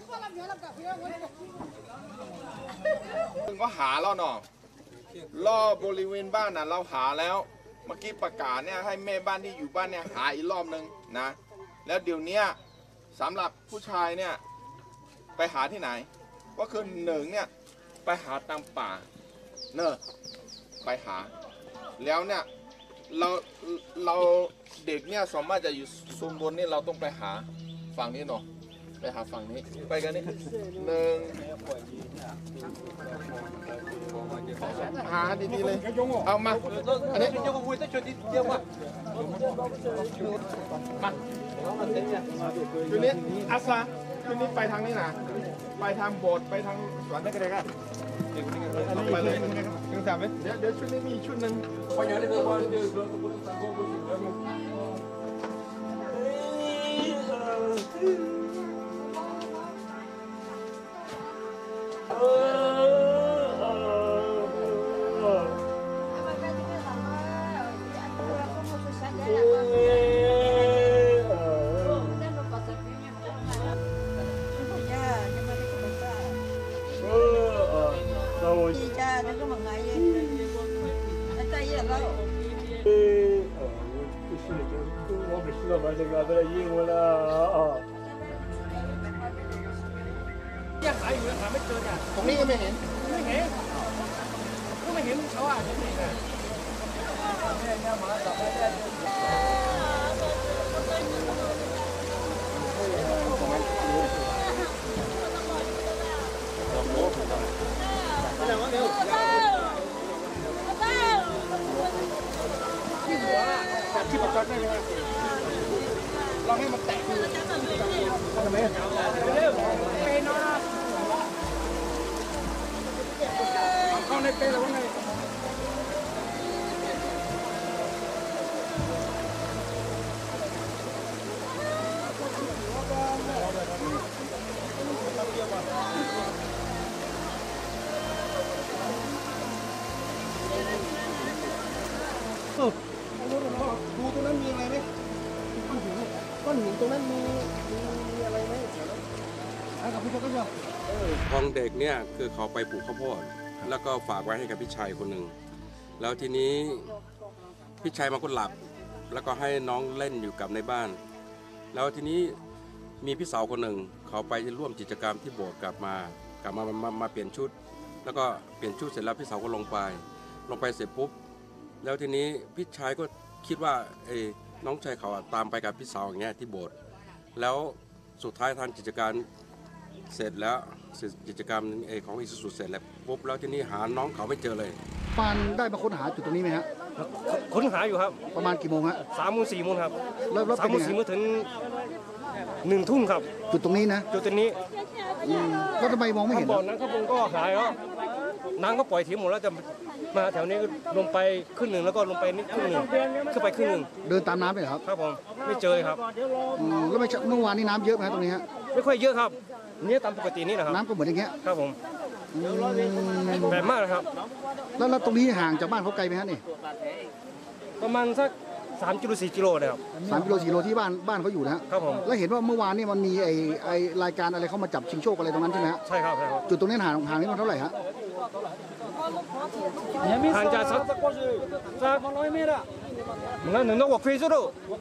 ก็หาแล้วเนาะรอบบริเวณบ้านน่ะเราหาแล้วเมื่อกี้ประกาศเนี่ยให้แม่บ้านที่อยู่บ้านเนี่ยหาอีกรอบนึงนะแล้วเดี๋ยวนี้สำหรับผู้ชายเนี่ยไปหาที่ไหนก็คือหนึ่งเนี่ยไปหาตามป่าเนอะไปหาแล้วเนี่ยเราเด็กเนี่ยสามารถจะอยู่โซนบนนี่เราต้องไปหาฝั่งนี้เนาะไปหาฝั่งนี้ไปกันนี่หนึ่งหาดีๆเลยเอามาอันนี้มาคืนนี้อาซาคืนนี้ไปทางนี้นะไปทางโบสถ์ไปทางสวนได้ก็ได้ครับไปเลยถึงสามไหมเดี๋ยวชุดนี้มีชุดหนึ่งยังหาอยู่ยังหาไม่เจอเนี่ยตรงนี้ก็ไม่เห็นเขาอ่ะเห็นนี่นะที่ประจดได้ไหมครับลองให้มันแตกดูทำไมเร็วไปนอนเข้าในเปรย์แล้วว่าไงดูตรงนั้นมีอะไรไหมก้อนหินตรงนั้นมีอะไรไหมกับพี่ชายก็เยอะของเด็กเนี่ยคือเขาไปปลูกข้าวโพดแล้วก็ฝากไว้ให้กับพี่ชายคนหนึ่งแล้วทีนี้พี่ชายมันก็หลับแล้วก็ให้น้องเล่นอยู่กับในบ้าน แล้วทีนี้มีพี่สาวคนหนึ่งเขาไปร่วมกิจกรรมที่โบสถ์กลับมาเปลี่ยนชุด แล้วก็เปลี่ยนชุดเสร็จแล้วพี่สาวก็ลงไปเสร็จปุ๊บแล้วทีนี้พี่ชายก็คิดว่าน้องชายเขาตามไปกับพี่สาวอย่างเงี้ยที่โบสถ์แล้วสุดท้ายทางกิจการเสร็จแล้วกิจกรรมของอิสุสุเสร็จแล้วปุ๊บแล้วทีนี้หาน้องเขาไม่เจอเลยปานได้มาค้นหาจุดตรงนี้ไหมฮะค้นหาอยู่ครับประมาณกี่โมงฮะ 3 โมง 4 โมงครับแล้ว 3 โมง 4 โมงถึง1 ทุ่มครับจุดตรงนี้นะจุดตรงนี้แล้วทำไมมองไม่เห็นบ่อนั้นข้าวโพดก็หายแล้วน้ำก็ปล่อยทิ้งหมดแล้วจะมาแถวนี้ลงไปครึ่งหนึ่งแล้วก็ลงไปนิดครึ่งหนึ่งขึ้นไปครึ่งหนึ่งเดินตามน้ำไปเหรอครับครับผมไม่เจอครับแล้วเมื่อวานนี้น้ำเยอะไหมตรงนี้ฮะไม่ค่อยเยอะครับนี่ตามปกตินี่นะครับน้ำก็เหมือนอย่างเงี้ยครับผมแบบมากเลยครับแล้วตรงนี้ห่างจากบ้านเขาไกลไหมฮะนี่ประมาณสัก3 กิโล 4 กิโลนะครับ 3 กิโล 4 กิโลที่บ้านเขาอยู่นะครับผมแล้วเห็นว่าเมื่อวานนี่มันมีไอรายการอะไรเข้ามาจับชิงโชคอะไรตรงนั้นใช่ไหมฮะใช่ครับจุดตรงนี้ห่างนี่มันเท่าไหร่ฮะห่างจากสัก100 เมตรอ่ะงั้นหนึ่งต้องวอล์กฟรีสุด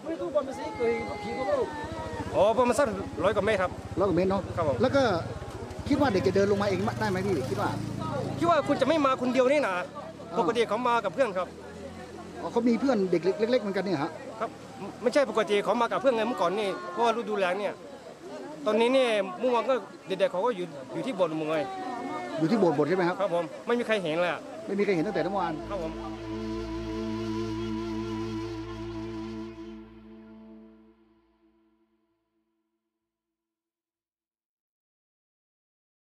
อ๋อประมาณสัก100 กว่าเมตรครับ 100 กว่าเมตรเนาะครับผมแล้วก็คิดว่าเด็กจะเดินลงมาเองได้ไหมพี่คิดว่าคุณจะไม่มาคนเดียวนี่นะปกติเขามากับเพื่อนครับเขามีเพื่อนเด็กเล็กๆเหมือนกันเนี่ยฮะครับไม่ใช่ปกติเขามากับเพื่อนไงเมื่อก่อนนี่เพราะว่าฤดูแล้งเนี่ยตอนนี้เนี่ยเมื่อวานก็เด็กๆเขาก็อยู่ที่โบสถ์มึงไงอยู่ที่โบสถ์ใช่ไหมครับครับผมไม่มีใครเห็นเลยไม่มีใครเห็นตั้งแต่เมื่อวานครับผม